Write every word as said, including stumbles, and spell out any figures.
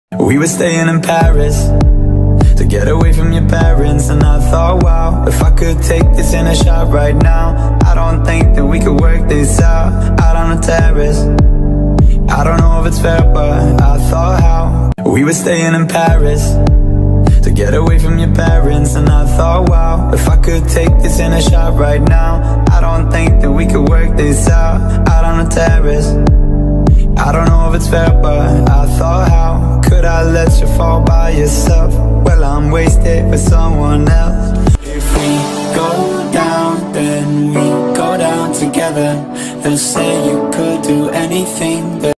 We were staying in Paris to get away from your parents, and I thought, wow, if I could take this in a shot right now, I don't think that we could work this out, out on the terrace. I don't know if it's fair, but I thought how. We were staying in Paris to get away from your parents, and I thought, wow, if I could take this in a shot right now, I don't think that we could work this out, out on the terrace. I don't know if it's fair, but I thought, how could I let you fall by yourself? Well, I'm wasted for someone else. If we go down, then we go down together. They'll say you could do anything, but